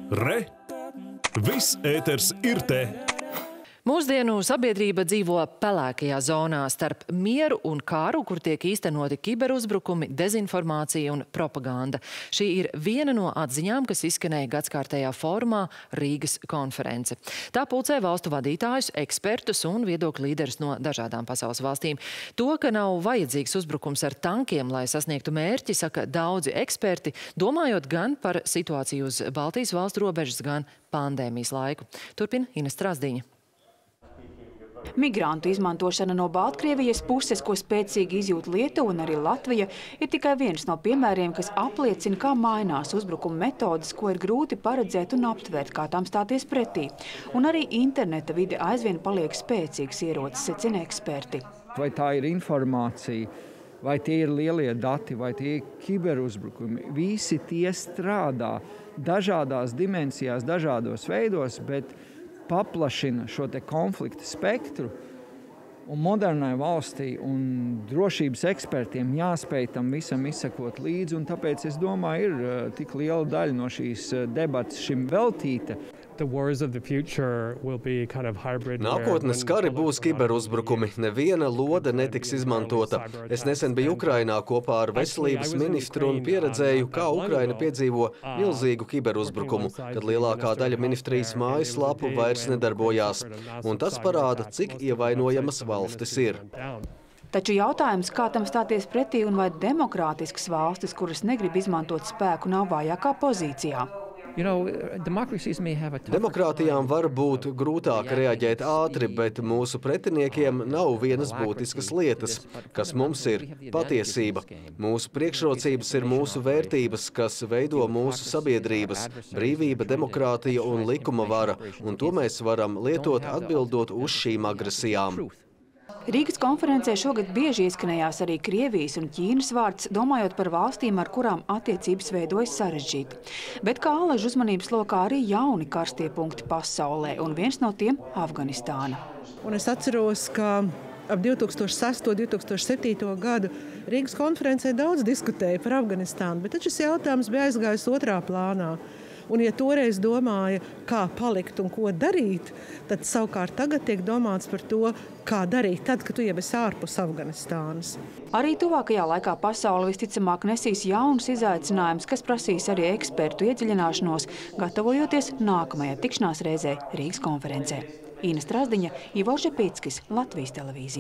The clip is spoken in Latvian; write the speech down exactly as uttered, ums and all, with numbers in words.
Re! Viss ēters ir te! Mūsdienu sabiedrība dzīvo pelēkajā zonā starp mieru un kāru, kur tiek īstenoti kiberuzbrukumi, dezinformācija un propaganda. Šī ir viena no atziņām, kas izskanēja gadskārtējā fórumā Rīgas konference. Tā pulcē valstu vadītājus, ekspertus un viedokļu līderus no dažādām pasaules valstīm. To, ka nav vajadzīgs uzbrukums ar tankiem, lai sasniegtu mērķi, saka daudzi eksperti, domājot gan par situāciju uz Baltijas valstu robežas, gan pandēmijas laiku. Turpina Ines Strasdiņa. Migrantu izmantošana no Baltkrievijas puses, ko spēcīgi izjūt Lietuva un arī Latvija, ir tikai viens no piemēriem, kas apliecina, kā mainās uzbrukuma metodas, ko ir grūti paredzēt un aptvērt, kā tām stāties pretī. Un arī interneta vide aizvien paliek spēcīgs ierocis, secina eksperti. Vai tā ir informācija, vai tie ir lielie dati, vai tie ir kiberuzbrukumi, visi tie strādā dažādās dimensijās, dažādos veidos, bet paplašina šo te konflikta spektru, un modernai valstī un drošības ekspertiem jāspēj tam visam izsekot līdzi, un tāpēc es domāju, ir tik liela daļa no šīs debatas šim veltīta. Nākotnes kari būs kiberuzbrukumi. Neviena lode netiks izmantota. Es nesen biju Ukrainā kopā ar veselības ministru un pieredzēju, kā Ukraina piedzīvo milzīgu kiberuzbrukumu, kad lielākā daļa ministrijas mājaslapu vairs nedarbojās. Un tas parāda, cik ievainojamas valstis ir. Taču jautājums, kā tam stāties pretī un vai demokrātiskas valstis, kuras negrib izmantot spēku, nav vājākā pozīcijā. Demokrātijām var būt grūtāk reaģēt ātri, bet mūsu pretiniekiem nav vienas būtiskas lietas, kas mums ir patiesība. Mūsu priekšrocības ir mūsu vērtības, kas veido mūsu sabiedrības, brīvība, demokrātija un likuma vara, un to mēs varam lietot atbildot uz šīm agresijām. Rīgas konferencē šogad bieži izskanējās arī Krievijas un Ķīnas vārds, domājot par valstīm, ar kurām attiecības veidojas sarežģīti. Bet kā alaž uzmanības lokā arī jauni karstie punkti pasaulē, un viens no tiem – Afganistāna. Un es atceros, ka ap divi tūkstoši sesto, divi tūkstoši septīto gadu Rīgas konferencē daudz diskutēja par Afganistānu, bet šis jautājums bija aizgājis otrā plānā. Un, ja toreiz domāja, kā palikt un ko darīt, tad savukārt tagad tiek domāts par to, kā darīt tad, kad tu jau esi ārpus Afganistānas. Arī tuvākajā laikā pasaule visticamāk nesīs jaunus izaicinājumus, kas prasīs arī ekspertu iedziļināšanos, gatavojoties nākamajā tikšanās reizē Rīgas konferencē. Ines Strasdiņa, Ivo Žepīckis, Latvijas televīzija.